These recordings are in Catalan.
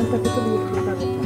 pensar que podia explicar això.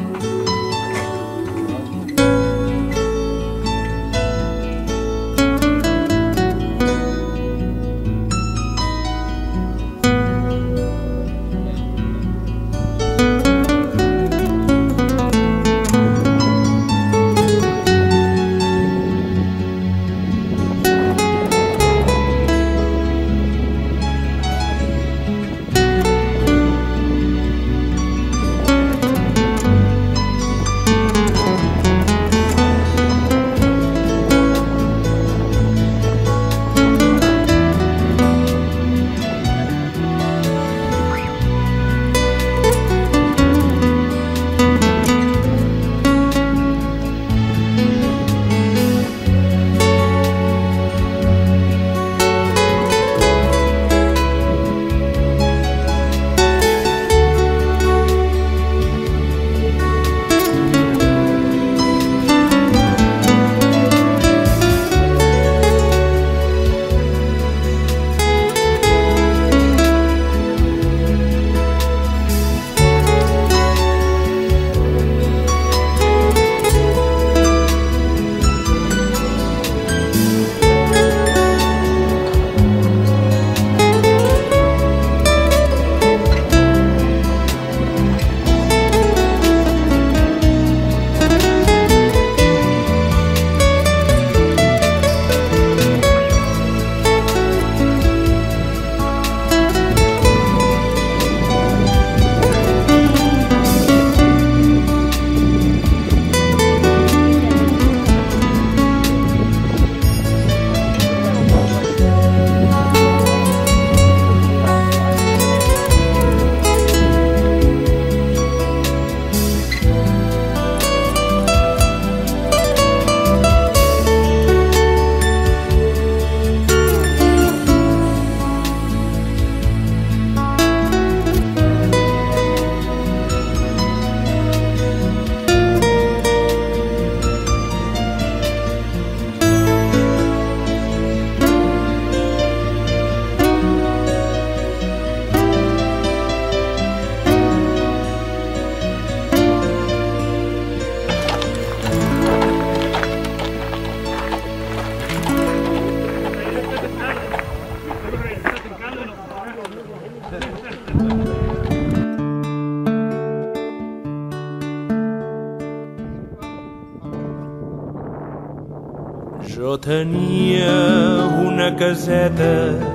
Jo tenia una caseta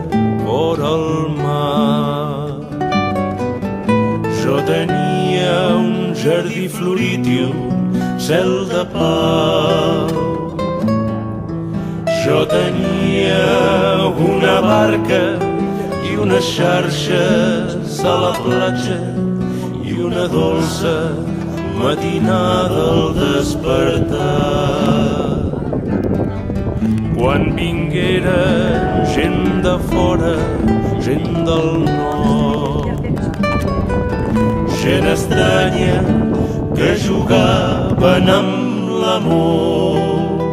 vora el mar. Jo tenia un jardí florit i un cel de pau. Jo tenia una barca i unes xarxes a la platja i una dolça matinada al despertar. Quan vingueren gent de fora, gent del nord, gent estranya que jugaven amb l'amor,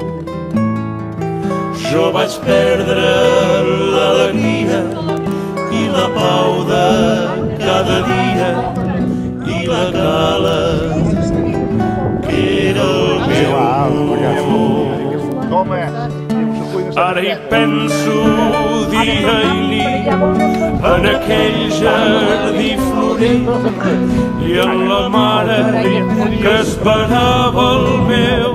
jo vaig perdre l'alegria i la pau de cada dia i la cala que era el meu amor. Ara hi penso dia i nit en aquell jardí florit i en la mare que esperava el meu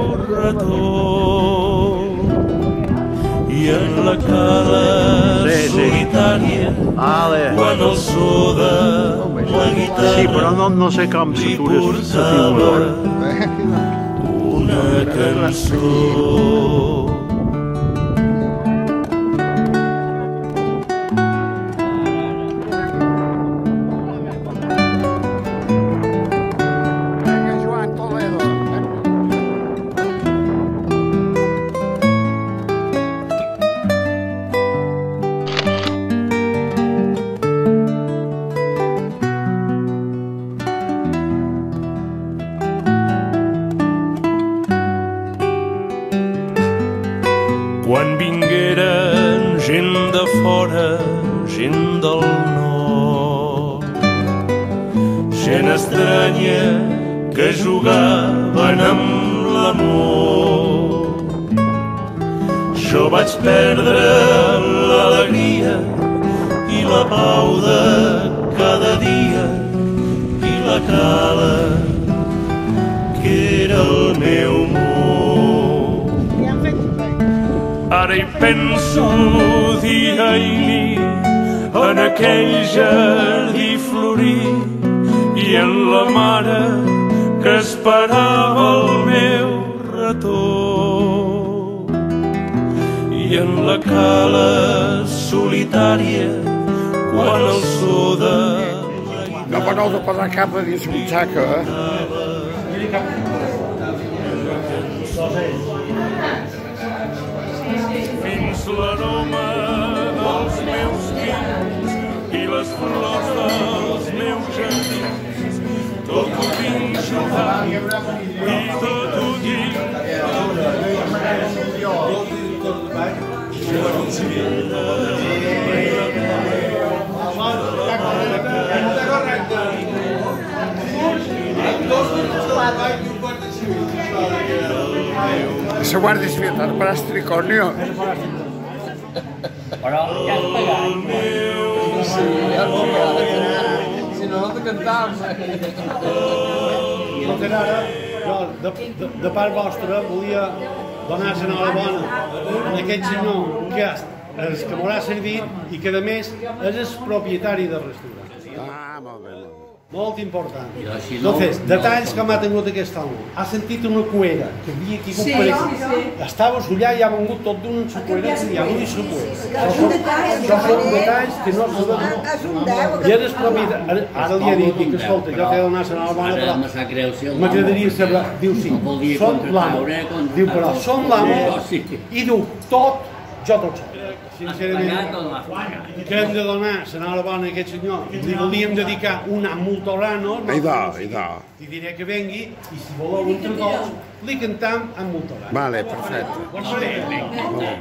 retorn i en la cala solitària quan el so de la guitarra li portava una cançó. Quan vingueren gent de fora, gent del nord, gent estranya que jugaven amb l'amor. Jo vaig perdre l'alegria i la pau de cada dia i la cala que era el meu món. Ara hi penso dia i nit en aquell jardí florit i en la mare que esperava el meu retorn i en la cala solitària quan el so de no m'aneu de posar cap a dins butxaca, fins l'aroma dels meus dins i les flors dels meus jardins. Tot ho vinc jugant i tot ho dic. la Guàrdia Civil ha de parar el tricornio. Però ja has pagat. Sí, ja has pagat. Si no, no te cantàvem. Ara, jo, de part vostra, volia donar l'enhorabona a aquest senyor que m'haurà servit i que, a més, és el propietari del restaurant. Ah, molt bé. Molt important. Entonces, detalls que m'ha tingut aquest home. Ha sentit una cuera que havia aquí per aquí. Estava allà i ha vengut tot d'un sa cuera i avui sa cuera. Això són detalls que no sabem. I eres propietari. Ara li ha dit, dic, escolta, jo t'he de donar l'enhorabona, però m'agradaria saber. Diu, sí, som l'amo. Diu, però som l'amo i diu, tot, jo tot sol. Sincerament, que hem de donar l'enhorabona a aquest senyor. Li volíem dedicar un Multorano. Li diré que vengui i si voleu entre dos, li cantam amb Multorano. Vale, perfecte.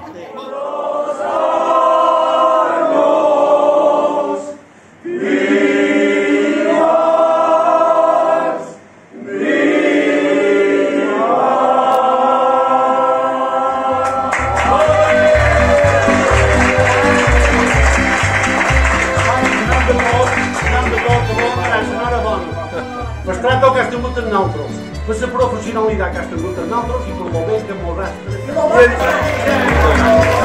Es tracta que has tingut els nosaltres, per la professionalitat que has tingut els nosaltres i per el bé que m'ho has